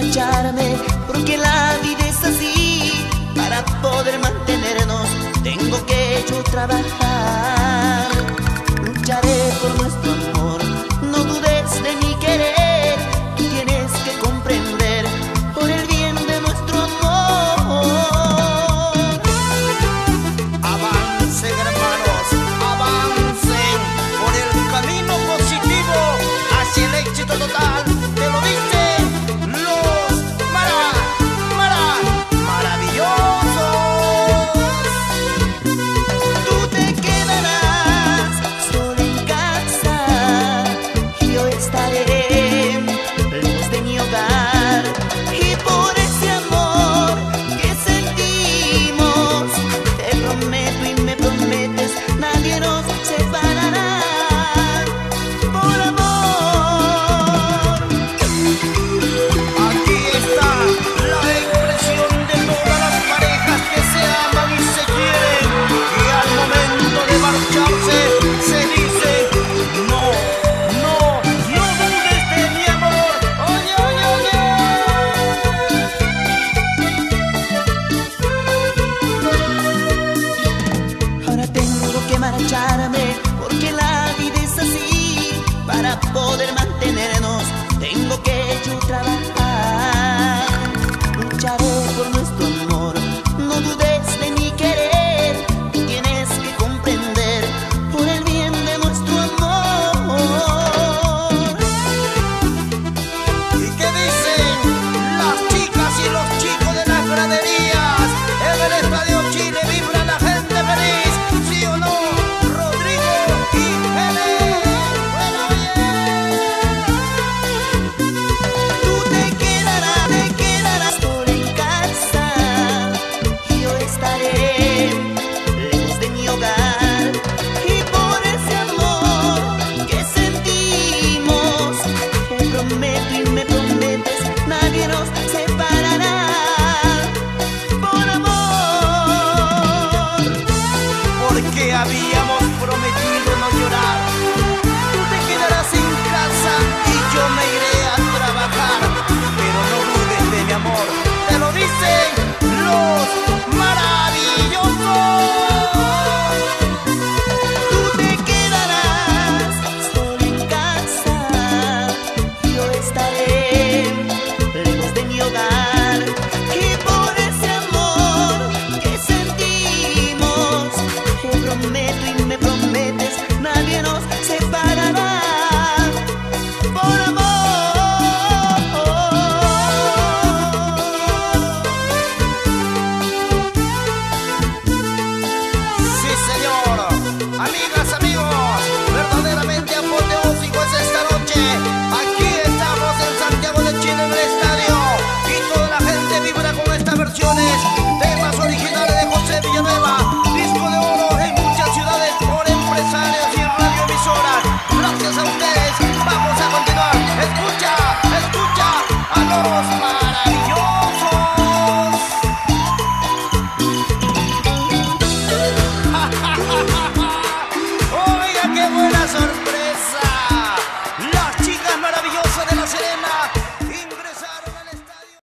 marcharme, porque la vida es así. Para poder mantenernos tengo que yo trabajar. Lucharé por nuestro amor, no dudes de mi querer. Tú tienes que comprender por el bien de nuestro amor. Avancen, hermanos, avancen por el camino positivo hacia el éxito total. Te lo dicen los maravillosos. Tú te quedarás sola en casa y yo estaré lejos de mi hogar. Y por ese amor que sentimos, te prometo y me prometes, nadie nos separará. Por amor. Aquí está la expresión de todas las parejas que se aman y se quieren, y al momento de marcharse se dice: no, no, no dudes de mi amor. Oye, oye, oye. Ahora tengo que marcharme, porque la vida es así. Para poder mantenernos tengo que yo trabajar. Lucharé por nuestro amor, no dudes de mi querer. Tú tienes que comprender por el bien de nuestro amor. ¿Y qué dicen las chicas y los chicos de las graderías? En el Estadio Chile vibra la gente feliz, ¿sí o no, Rodrigo y Helen? Bueno, Tú te quedarás sola en casa y yo estaré lejos de mi hogar. Y por ese amor que sentimos, te prometo y me prometes, nadie nos separará.